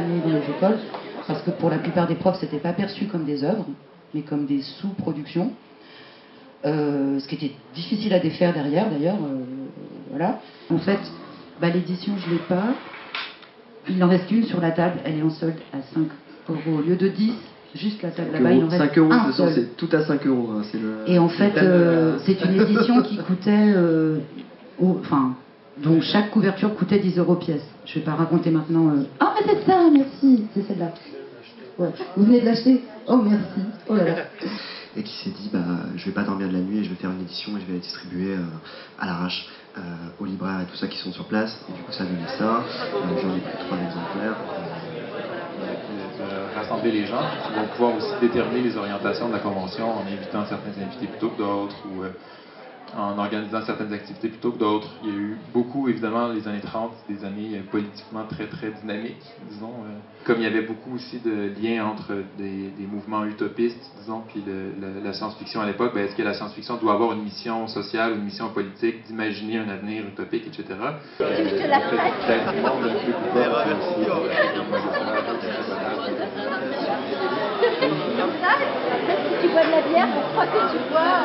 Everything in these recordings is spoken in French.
distribuées dans les écoles, parce que pour la plupart des profs, c'était pas perçu comme des œuvres, mais comme des sous-productions. Ce qui était difficile à défaire derrière, d'ailleurs. Voilà. En fait, l'édition, je l'ai pas. Il en reste une sur la table, elle est en solde à 5 euros au lieu de 10. Juste la table là-bas, il en reste 5 euros, un de toute façon, seul. c'est tout à 5 euros. Hein, et en fait, c'est une édition qui coûtait... dont chaque couverture coûtait 10 euros pièce. Je vais pas raconter maintenant... Ah, mais c'est ça, merci. C'est celle-là. Ouais. Vous venez de l'acheter? Oh, merci. Oh là là. Et qui s'est dit, je vais pas dormir de la nuit et je vais faire une édition et je vais la distribuer à l'arrache aux libraires et tout ça qui sont sur place. Et du coup, ça a donné ça. J'en ai pris 3 exemplaires. De rassembler les gens qui vont pouvoir aussi déterminer les orientations de la convention en invitant certains invités plutôt que d'autres ou en organisant certaines activités plutôt que d'autres. Il y a eu beaucoup, évidemment, les années 30, des années politiquement très, très dynamiques, disons. Comme il y avait beaucoup aussi de liens entre des mouvements utopistes, disons, puis la science-fiction à l'époque, est-ce que la science-fiction doit avoir une mission sociale, une mission politique, d'imaginer un avenir utopique, etc. Tu veux que je te la prête? Comme ça, même si tu bois de la bière, pour croire que tu bois...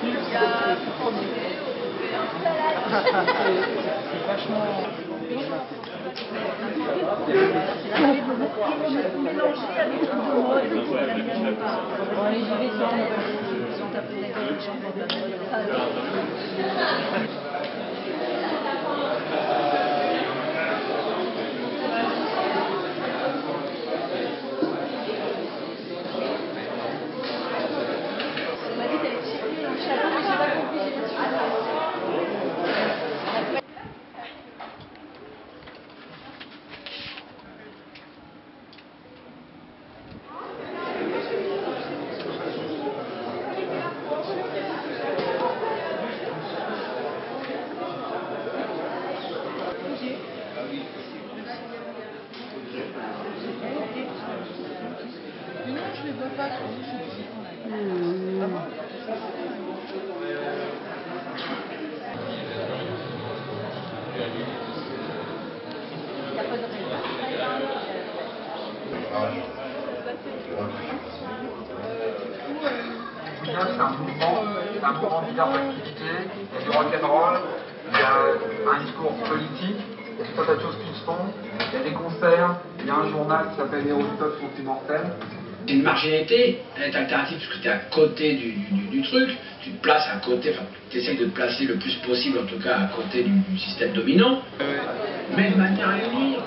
C'est vachement... Mélangé avec tout de mode. Bon, allez, j'y vais sans taper la gueule. C'est un mouvement de diverses activités, il y a du rock'n'roll, il y a un discours politique, il y a tout un tas de choses qui se font, il y a des concerts, il y a un journal qui s'appelle Les Héros sont immortels. C'est une marginalité, elle est alternative parce que tu es à côté du truc, tu te places à côté, enfin tu essaies de te placer le plus possible en tout cas à côté du système dominant, mais de manière à unir.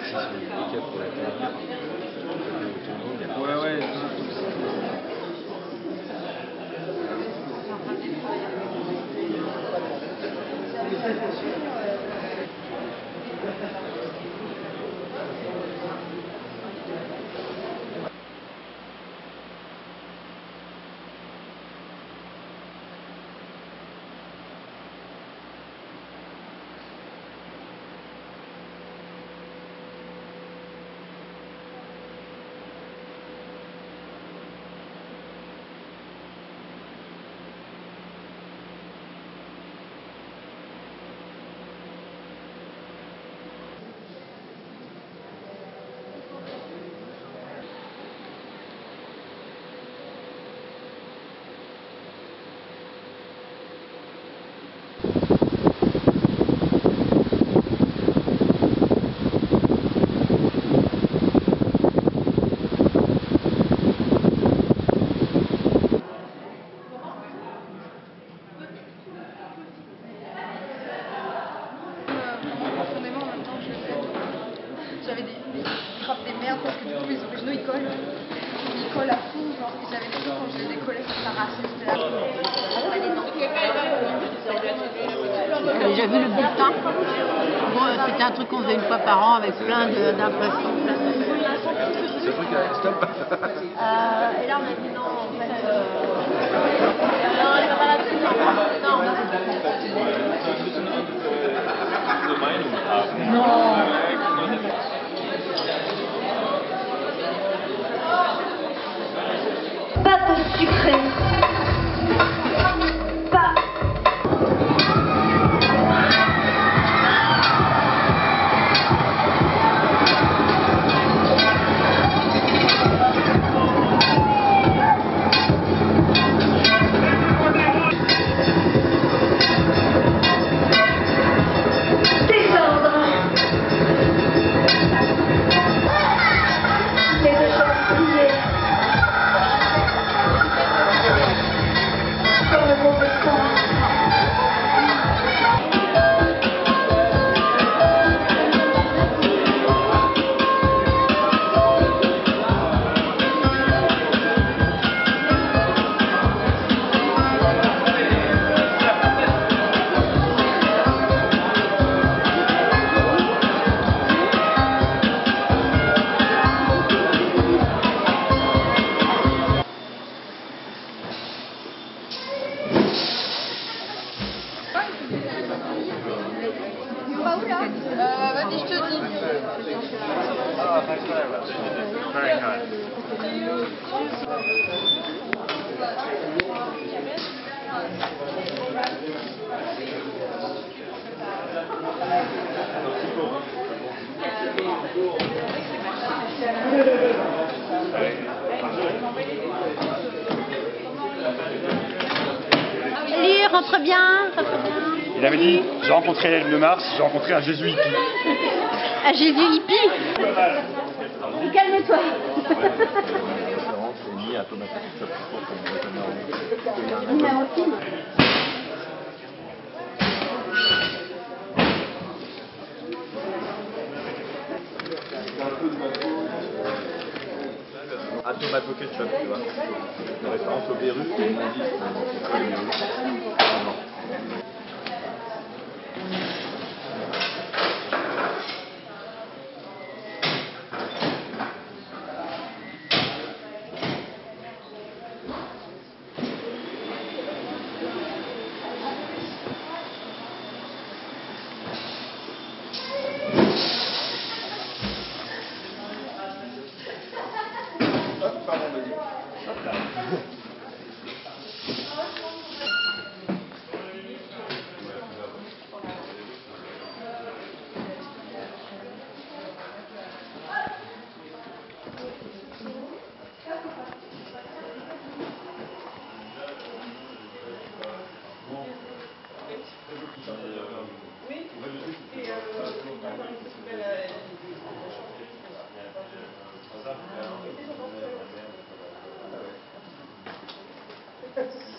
J'avais des frappes des merdes parce que du coup les originaux ils collent à fond, genre, et j'avais des trucs quand je les décollais ça s'arrachait, j'étais là. J'avais déjà vu le bulletin. Bon, c'était un truc qu'on faisait une fois par an avec plein d'impressions. Ce truc stop. Et là on a dit non, en fait. Non, elle va pas là-dessus. Non. Pâte sucrée. Very kind. Salut, rentre bien, rentre bien. Il avait dit, j'ai rencontré Hélène de Mars, j'ai rencontré un Jésus hippie. Un Jésus hippie. Calme-toi. À tomato ketchup, tu vois. Une référence aux verrues, et ils m'ont dit, c'est quoi les verrues? Non. Oui.